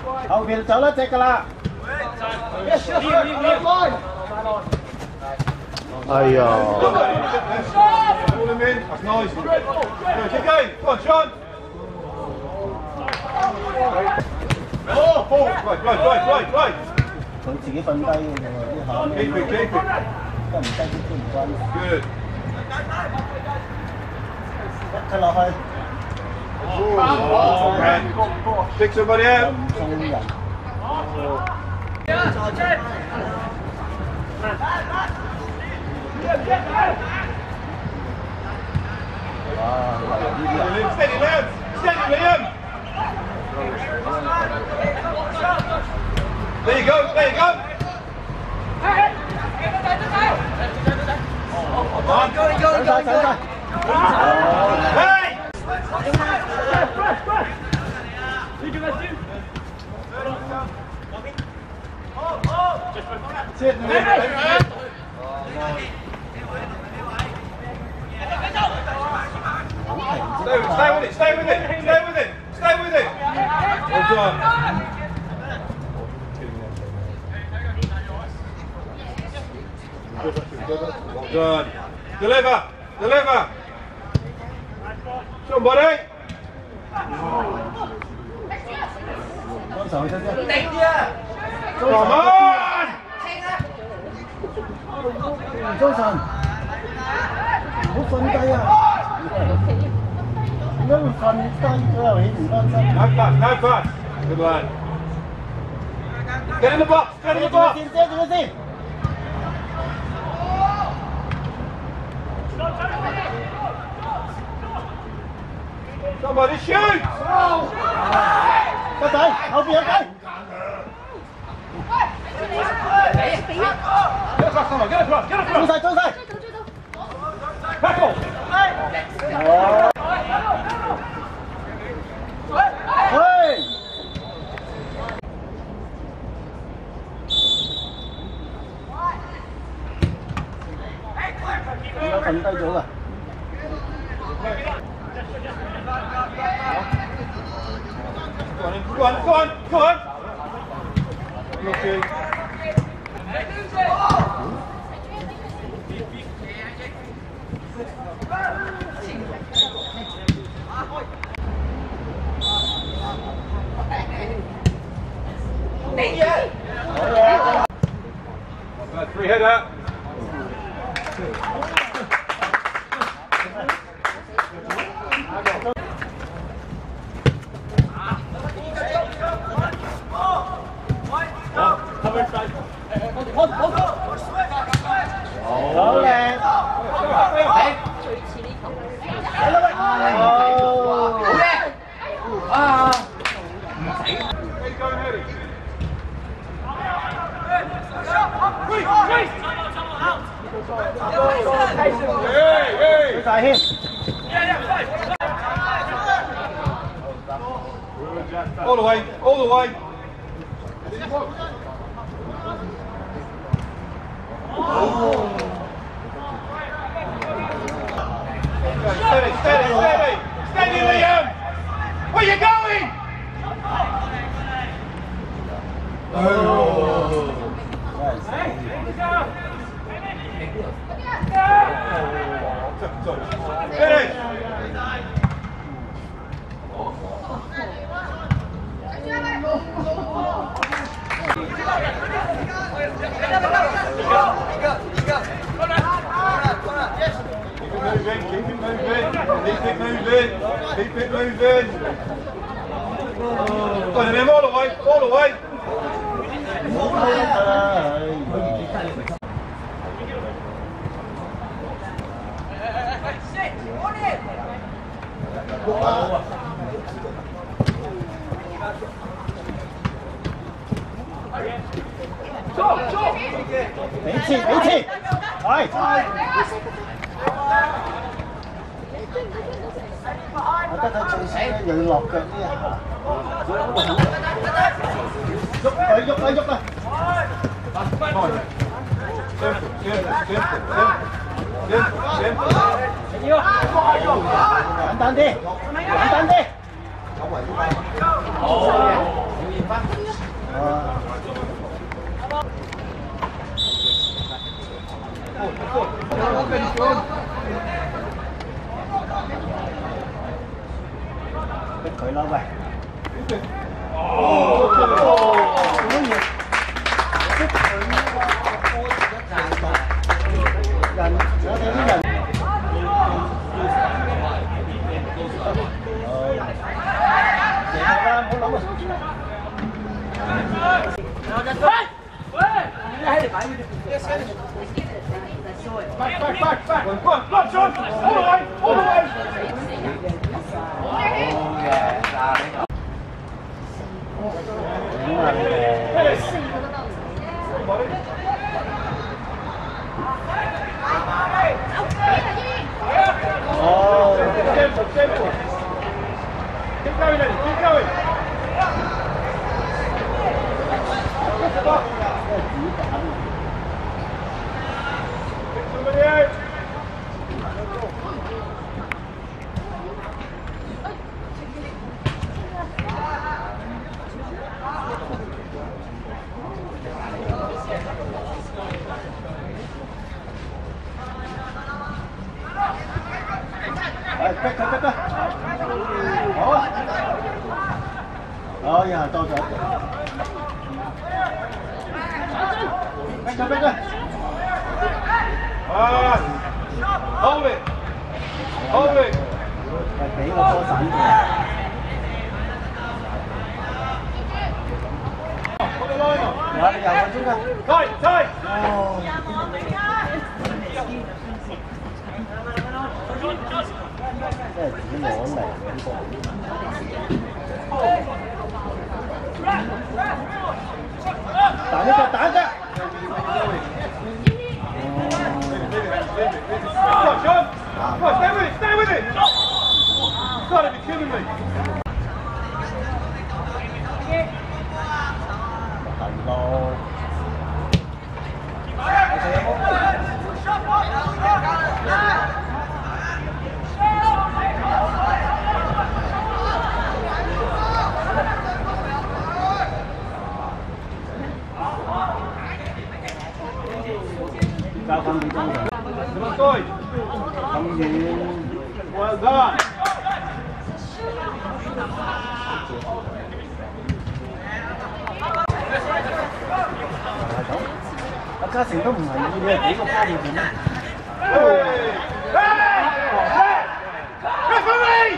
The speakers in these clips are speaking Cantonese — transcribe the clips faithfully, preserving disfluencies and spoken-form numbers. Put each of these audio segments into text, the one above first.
後邊走得隻㗎啦。哎呀！ Pull him in. That's nice. Yeah, keep going. Come on, Sean. Oh, oh, right, right, right, right, right. 佢自己瞓低嘅喎，啲下面。 Keep it, keep it. 得唔得都唔關。 Good. 踢落去。 Oh, man. Pick somebody out. 中人。 Steady, lads. Steady, Liam. There you go. There you go. Come on. Go, go, go, go, go. Hey! Sit in the middle. Stay, stay with it, stay with it, stay with it, stay with it. Well done. Well done. Deliver, deliver. Somebody. Come on. 早晨，唔好瞓低啊！點解會瞓低咗又起唔翻身 No fuss, no fuss. Good lad. Get in the box, get in the box. 遮住佢先。 Somebody shoot! 個仔，後邊有雞。 Get across, come on, get across, get across! 追晒，追晒。 Tackle! 喂！點解瞓低咗㗎？ Go on, go on, go on! Looking. Three header. 好靚！ 最似呢球。 好叻！啊！唔使。 追大添。 All the way, all the way. Steady, steady, steady, steady, Liam. Where you going? Oh. Finish. Keep it moving, keep it moving, keep it moving. Go on, Liam, all the way, all the way. 俾切俾切，係。我覺得最死咧又要落腳呢一下，喐佢喐啊喐啊！簡單啲，簡單啲。好。 Back, back, back, back. Go on, go on, John. All the way, all the way. Oh, Simple, simple. Keep going, Eddie, keep going. Get somebody out. Rồi, cắt, cắt, cắt, cắt. Đó. Rồi, giờ tôi rồi. Cắt, cắt, cắt, cắt. Ah, hold it. Hold it. Rồi, kỹ vào cô sẵn rồi. Put the line on. Rồi, bây giờ con xuống ra. Tight, tight. Oh. Cái này chỉ cái lỗ này của tả ra, tả ra. Come on, John. Come on, stay with it, stay with it. You've got to be kidding me. Tận lô. Cao không bị trong rồi. Come on, Toy. Không gì. Well done. Tất cả sự都唔係呢啲幾個方面嘅。 Hey! Hey! Hey! Referee!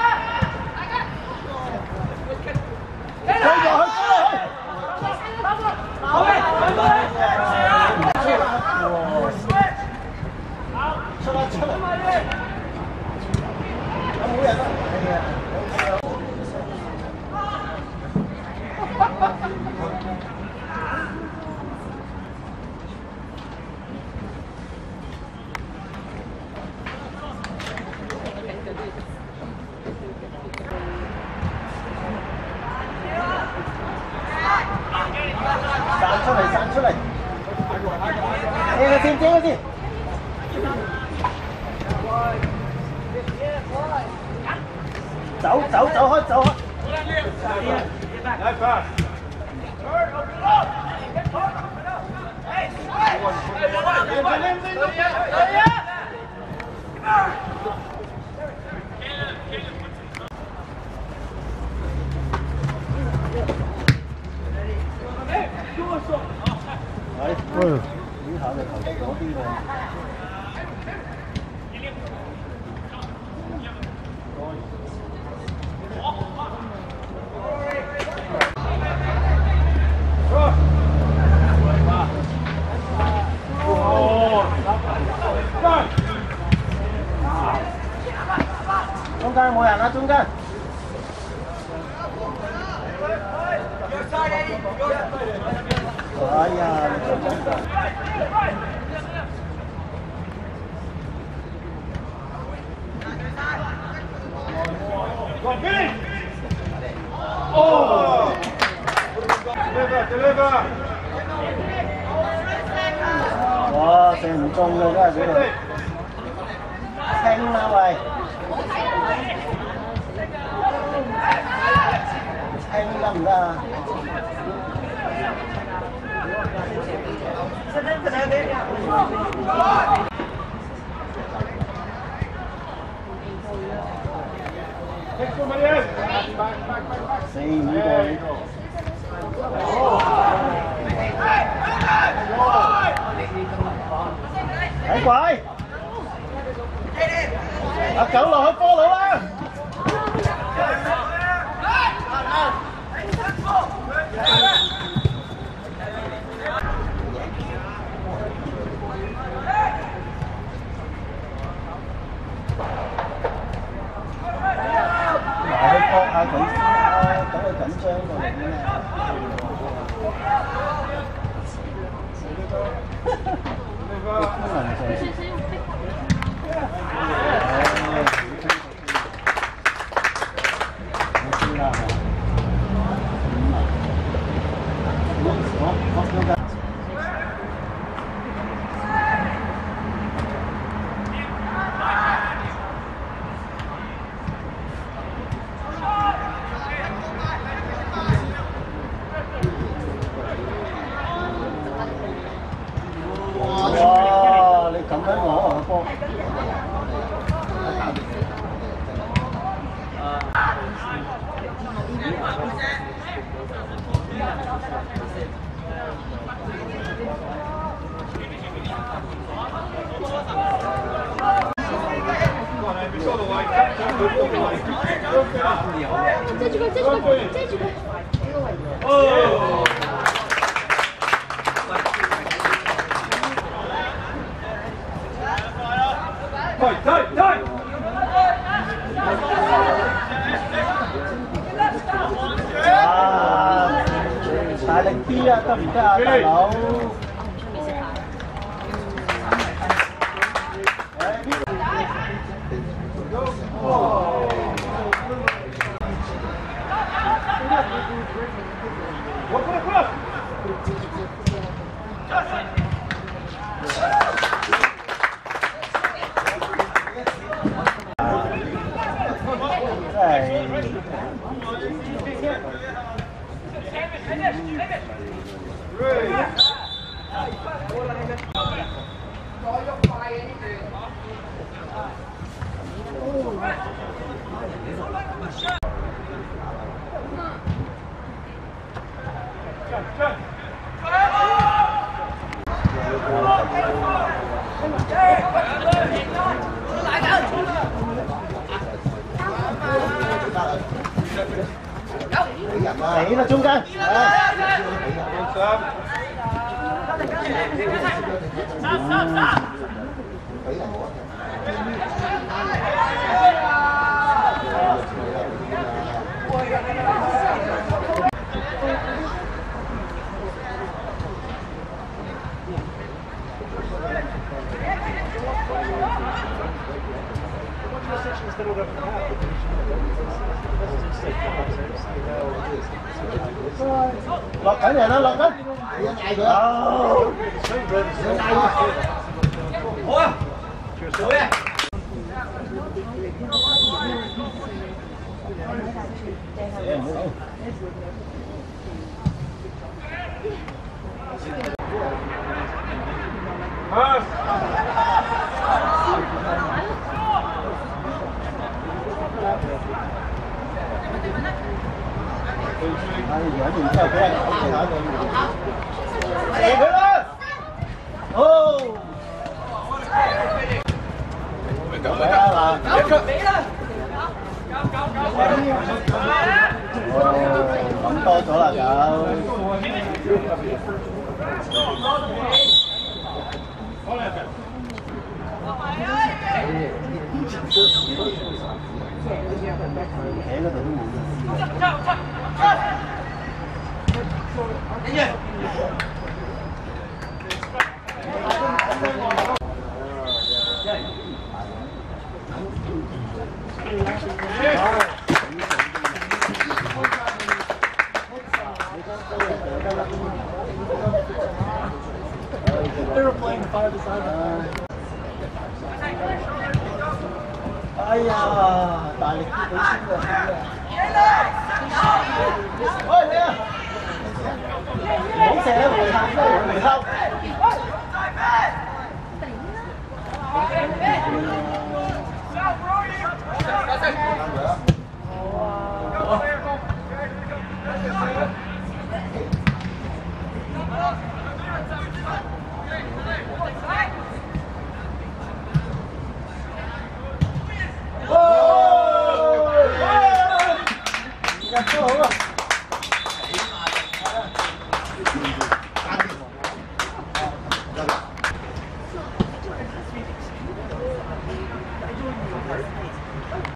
去咗去咗出啦出啦！有冇人啊？係啊。散出嚟，散出嚟！遮佢先，遮佢先。走走走開，走開。 No pass. Đấy, lý thợ này thợ có đi rồi. Trung gian mỗi hàng á, trung gian. Ôi da. Go on, finish! Oh! Deliver, deliver! Wow, xe唔中嘅真係俾佢清啦喂，清得唔得啊？ Take somebody else. Back, back, back, back. 四五個。睇鬼！阿九落去波佬啦！ 哇！你咁樣攞啊個波！ 遮住佢，遮住佢，遮住佢。 哦！退退退！ 啊！大力啲啊，得唔得啊，大佬？ 我过来过来！ 死啦，中間！落緊人啦，落緊！你嗌佢啊！你嗌佢。好啊！好嘅。 啊！ 哎，養完之後俾人搞其他嘢。射佢啦！哦！咁樣啊嘛？一腳俾啦！哦，諗多咗啦，企喺嗰度都冇用。哎呀，大力啲俾先啊！喂，你啊！